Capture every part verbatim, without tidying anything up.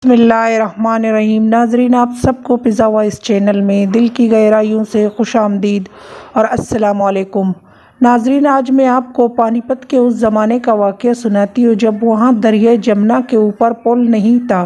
بسم اللہ الرحمن الرحیم۔ ناظرین، آپ سب کو پزا وائس چینل میں دل کی گہرائیوں سے خوش آمدید اور السلام علیکم۔ ناظرین، آج میں آپ کو پانی پت کے اس زمانے کا واقعہ سناتی ہوں جب وہاں دریائے جمنا کے اوپر پل نہیں تھا۔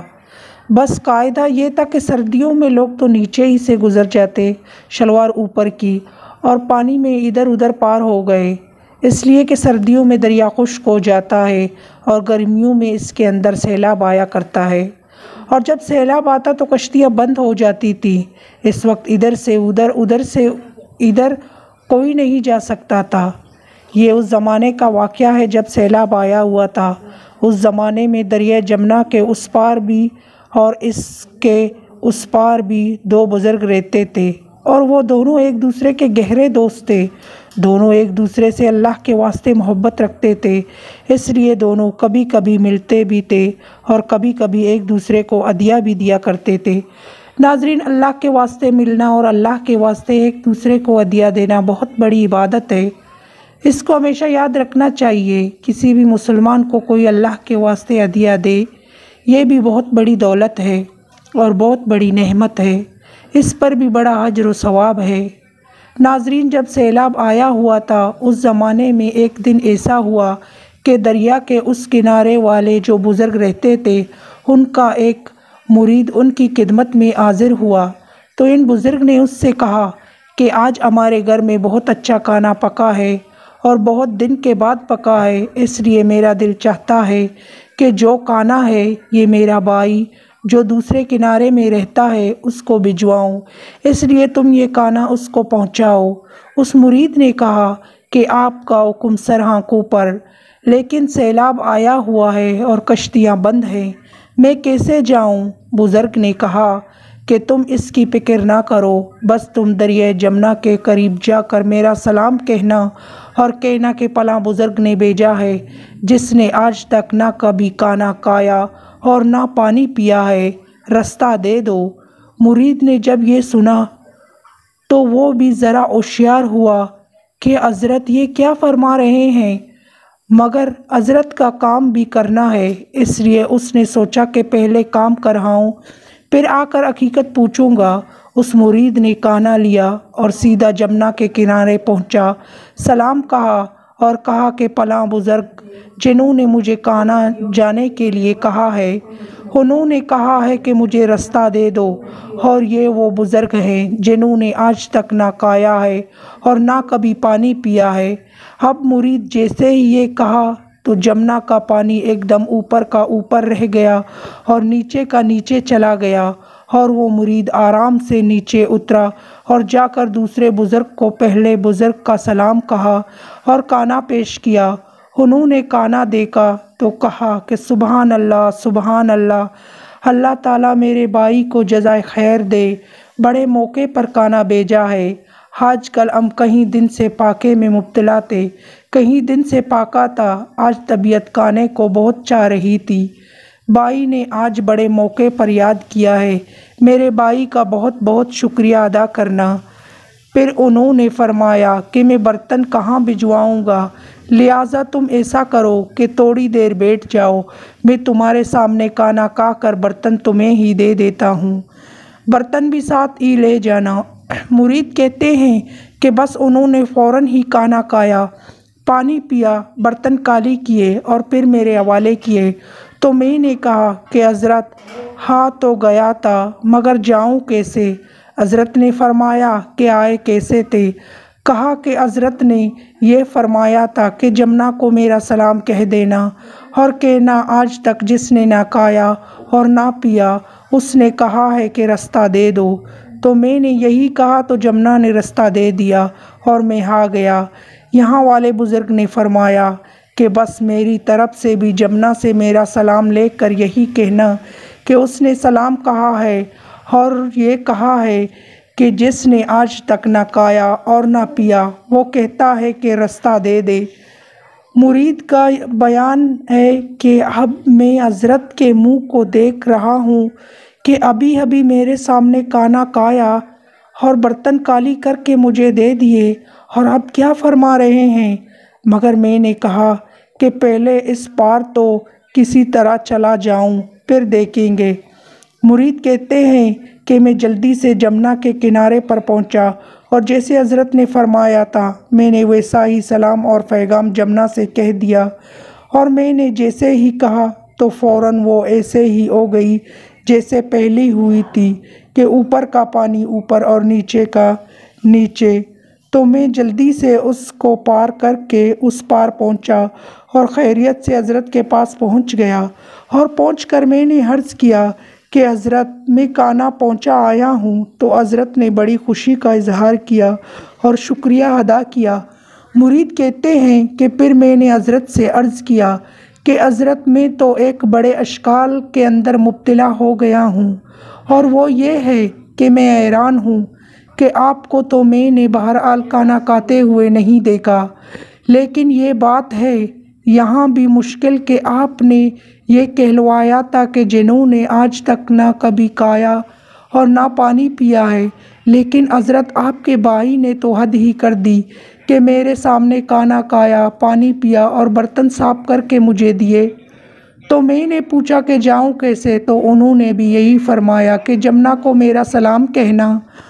بس قاعدہ یہ تھا کہ سردیوں میں لوگ تو نیچے ہی سے گزر جاتے، شلوار اوپر کی، اور پانی میں ادھر ادھر پار ہو گئے، اس لیے کہ سردیوں میں دریا خشک ہو جاتا ہے اور گرمیوں میں اس کے اندر سیلاب آیا کرتا ہے، اور جب سیلاب آتا تو کشتیاں بند ہو جاتی تھیں۔ اس وقت ادھر سے ادھر ادھر سے ادھر کوئی نہیں جا سکتا تھا۔ یہ اس زمانے کا واقعہ ہے جب سیلاب آیا ہوا تھا۔ اس زمانے میں دریائے جمنا کے اس پار بھی اور اس کے اس پار بھی دو بزرگ رہتے تھے، اور وہ دونوں ایک دوسرے کے گہرے دوست تھے۔ دونوں ایک دوسرے سے اللہ کے واسطے محبت رکھتے تھے، اس لیے دونوں کبھی کبھی ملتے بھی تھے اور کبھی کبھی ایک دوسرے کو عطیہ بھی دیا کرتے تھے۔ ناظرین، اللہ کے واسطے ملنا اور اللہ کے واسطے ایک دوسرے کو عطیہ دینا بہت بڑی عبادت ہے۔ اس کو ہمیشہ یاد رکھنا چاہیے۔ کسی بھی مسلمان کو کوئی اللہ کے واسطے عطیہ دے، یہ بھی بہت بڑی دولت ہے اور بہت بڑی نعمت ہے، اس پر بھی بڑا اجر و ثواب ہے۔ ناظرین، جب سیلاب آیا ہوا تھا اس زمانے میں ایک دن ایسا ہوا کہ دریا کے اس کنارے والے جو بزرگ رہتے تھے، ان کا ایک مرید ان کی خدمت میں حاضر ہوا، تو ان بزرگ نے اس سے کہا کہ آج ہمارے گھر میں بہت اچھا کھانا پکا ہے اور بہت دن کے بعد پکا ہے، اس لیے میرا دل چاہتا ہے کہ جو کھانا ہے یہ میرا بھائی جو دوسرے کنارے میں رہتا ہے اس کو بھجواؤں، اس لیے تم یہ کھانا اس کو پہنچاؤ۔ اس مرید نے کہا کہ آپ کا حکم سر آنکھوں پر، لیکن سیلاب آیا ہوا ہے اور کشتیاں بند ہیں، میں کیسے جاؤں؟ بزرگ نے کہا کہ تم اس کی فکر نہ کرو، بس تم دریائے جمنا کے قریب جا کر میرا سلام کہنا اور کہنا کہ فلاں بزرگ نے بھیجا ہے جس نے آج تک نہ کبھی کھانا کھایا اور نہ پانی پیا ہے، رستہ دے دو۔ مرید نے جب یہ سنا تو وہ بھی ذرا ہوشیار ہوا کہ حضرت یہ کیا فرما رہے ہیں، مگر حضرت کا کام بھی کرنا ہے، اس لیے اس نے سوچا کہ پہلے کام کراؤں پھر آ کر حقیقت پوچھوں گا۔ اس مرید نے کھانا لیا اور سیدھا جمنا کے کنارے پہنچا، سلام کہا اور کہا کہ فلاں بزرگ جنہوں نے مجھے کھانا جانے کے لیے کہا ہے، انہوں نے کہا ہے کہ مجھے رستہ دے دو، اور یہ وہ بزرگ ہیں جنہوں نے آج تک نہ کھایا ہے اور نہ کبھی پانی پیا ہے۔ اب مرید جیسے ہی یہ کہا تو جمنا کا پانی ایک دم اوپر کا اوپر رہ گیا اور نیچے کا نیچے چلا گیا، اور وہ مرید آرام سے نیچے اترا اور جا کر دوسرے بزرگ کو پہلے بزرگ کا سلام کہا اور کھانا پیش کیا۔ انہوں نے کھانا دیکھا تو کہا کہ سبحان اللہ، سبحان اللہ، اللہ تعالیٰ میرے بھائی کو جزائے خیر دے، بڑے موقع پر کھانا بھیجا ہے۔ آج کل ہم کہیں دن سے پاکے میں مبتلا تھے، کہیں دن سے پاکا تھا، آج طبیعت کھانے کو بہت چاہ رہی تھی، بھائی نے آج بڑے موقع پر یاد کیا ہے، میرے بھائی کا بہت بہت شکریہ ادا کرنا۔ پھر انہوں نے فرمایا کہ میں برتن کہاں بھجواؤں گا، لہٰذا تم ایسا کرو کہ تھوڑی دیر بیٹھ جاؤ، میں تمہارے سامنے کھانا کھا کر برتن تمہیں ہی دے دیتا ہوں، برتن بھی ساتھ ہی لے جانا۔ مرید کہتے ہیں کہ بس انہوں نے فوراً ہی کھانا کھایا، پانی پیا، برتن خالی کیے اور پھر میرے حوالے کیے، تو میں نے کہا کہ حضرت ہاں تو گیا تھا مگر جاؤں کیسے؟ حضرت نے فرمایا کہ آئے کیسے تھے؟ کہا کہ حضرت نے یہ فرمایا تھا کہ جمنا کو میرا سلام کہہ دینا اور کہنا آج تک جس نے نہ کھایا اور نہ پیا اس نے کہا ہے کہ رستہ دے دو، تو میں نے یہی کہا تو جمنا نے رستہ دے دیا اور میں آ گیا۔ یہاں والے بزرگ نے فرمایا کہ بس میری طرف سے بھی جمنا سے میرا سلام لے کر یہی کہنا کہ اس نے سلام کہا ہے اور یہ کہا ہے کہ جس نے آج تک نہ کھایا اور نہ پیا وہ کہتا ہے کہ رستہ دے دے۔ مرید کا بیان ہے کہ اب میں حضرت کے منہ کو دیکھ رہا ہوں کہ ابھی ابھی میرے سامنے کھانا کھایا اور برتن خالی کر کے مجھے دے دیے، اور اب کیا فرما رہے ہیں؟ مگر میں نے کہا کہ پہلے اس پار تو کسی طرح چلا جاؤں پھر دیکھیں گے۔ مرید کہتے ہیں کہ میں جلدی سے جمنا کے کنارے پر پہنچا اور جیسے حضرت نے فرمایا تھا میں نے ویسا ہی سلام اور پیغام جمنا سے کہہ دیا، اور میں نے جیسے ہی کہا تو فوراً وہ ایسے ہی ہو گئی جیسے پہلی ہوئی تھی کہ اوپر کا پانی اوپر اور نیچے کا نیچے۔ تو میں جلدی سے اس کو پار کر کے اس پار پہنچا اور خیریت سے حضرت کے پاس پہنچ گیا، اور پہنچ کر میں نے عرض کیا کہ حضرت میں کانا پہنچا آیا ہوں۔ تو حضرت نے بڑی خوشی کا اظہار کیا اور شکریہ ادا کیا۔ مرید کہتے ہیں کہ پھر میں نے حضرت سے عرض کیا کہ حضرت میں تو ایک بڑے اشکال کے اندر مبتلا ہو گیا ہوں، اور وہ یہ ہے کہ میں حیران ہوں کہ آپ کو تو میں نے بہرحال کانا کھاتے ہوئے نہیں دیکھا، لیکن یہ بات ہے یہاں بھی مشکل کہ آپ نے یہ کہلوایا تھا کہ جنہوں نے آج تک نہ کبھی کھایا اور نہ پانی پیا ہے، لیکن حضرت آپ کے بھائی نے تو حد ہی کر دی کہ میرے سامنے کھانا کھایا، پانی پیا اور برتن صاف کر کے مجھے دیے۔ تو میں نے پوچھا کہ جاؤں کیسے؟ تو انہوں نے بھی یہی فرمایا کہ جمنا کو میرا سلام کہنا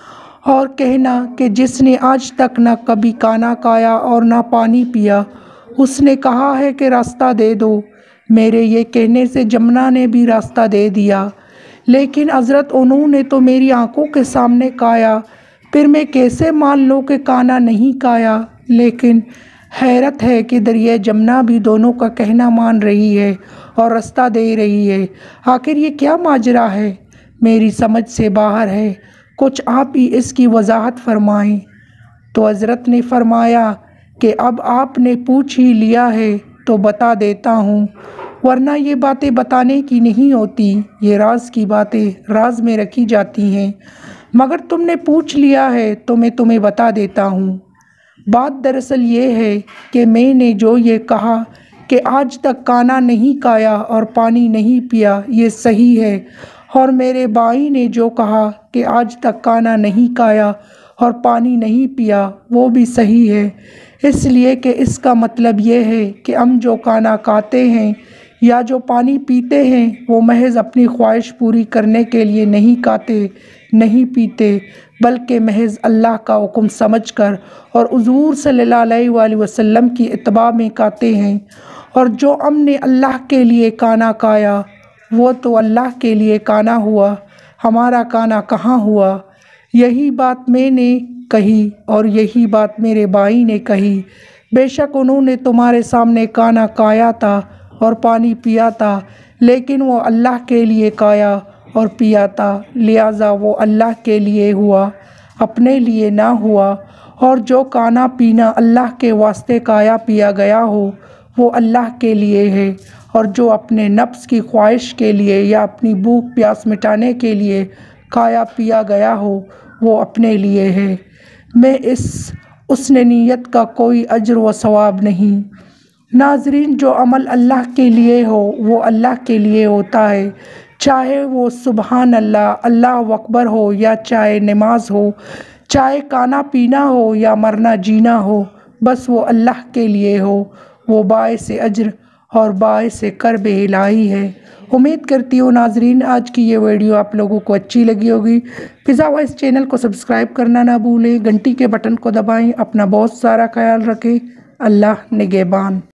اور کہنا کہ جس نے آج تک نہ کبھی کھانا کھایا اور نہ پانی پیا، اس نے کہا ہے کہ راستہ دے دو۔ میرے یہ کہنے سے جمنا نے بھی راستہ دے دیا، لیکن حضرت انہوں نے تو میری آنکھوں کے سامنے کھایا، پھر میں کیسے مان لوں کہ کھانا نہیں کھایا؟ لیکن حیرت ہے کہ دریائے جمنا بھی دونوں کا کہنا مان رہی ہے اور راستہ دے رہی ہے۔ آخر یہ کیا ماجرا ہے؟ میری سمجھ سے باہر ہے، کچھ آپ ہی اس کی وضاحت فرمائیں۔ تو حضرت نے فرمایا کہ اب آپ نے پوچھ ہی لیا ہے تو بتا دیتا ہوں، ورنہ یہ باتیں بتانے کی نہیں ہوتی، یہ راز کی باتیں راز میں رکھی جاتی ہیں، مگر تم نے پوچھ لیا ہے تو میں تمہیں بتا دیتا ہوں۔ بات دراصل یہ ہے کہ میں نے جو یہ کہا کہ آج تک کھانا نہیں کھایا اور پانی نہیں پیا، یہ صحیح ہے، اور میرے بھائی نے جو کہا کہ آج تک کھانا نہیں کھایا اور پانی نہیں پیا، وہ بھی صحیح ہے، اس لیے کہ اس کا مطلب یہ ہے کہ ہم جو کھانا کھاتے ہیں یا جو پانی پیتے ہیں وہ محض اپنی خواہش پوری کرنے کے لیے نہیں کھاتے نہیں پیتے، بلکہ محض اللہ کا حکم سمجھ کر اور حضور صلی اللہ علیہ وآلہ وسلم کی اتباع میں کھاتے ہیں۔ اور جو ہم نے اللہ کے لیے کھانا کھایا وہ تو اللہ کے لیے کھانا ہوا، ہمارا کھانا کہاں ہوا؟ یہی بات میں نے کہی اور یہی بات میرے بھائی نے کہی، بے شک انہوں نے تمہارے سامنے کھانا کھایا تھا اور پانی پیا تھا، لیکن وہ اللہ کے لیے کھایا اور پیا تھا، لہٰذا وہ اللہ کے لیے ہوا، اپنے لیے نہ ہوا۔ اور جو کھانا پینا اللہ کے واسطے کھایا پیا گیا ہو وہ اللہ کے لیے ہے، اور جو اپنے نفس کی خواہش کے لیے یا اپنی بھوک پیاس مٹانے کے لیے کھایا پیا گیا ہو وہ اپنے لیے ہے، میں اس حسن نیت کا کوئی اجر و ثواب نہیں۔ ناظرین، جو عمل اللہ کے لیے ہو وہ اللہ کے لیے ہوتا ہے، چاہے وہ سبحان اللہ، اللہ اکبر ہو، یا چاہے نماز ہو، چاہے کھانا پینا ہو یا مرنا جینا ہو، بس وہ اللہ کے لیے ہو، وہ باعث اجر اور باعث کرب الہی ہے۔ امید کرتی ہوں ناظرین آج کی یہ ویڈیو آپ لوگوں کو اچھی لگی ہوگی۔ فضا وائس چینل کو سبسکرائب کرنا نہ بھولیں، گھنٹی کے بٹن کو دبائیں، اپنا بہت سارا خیال رکھیں، اللہ نگہبان۔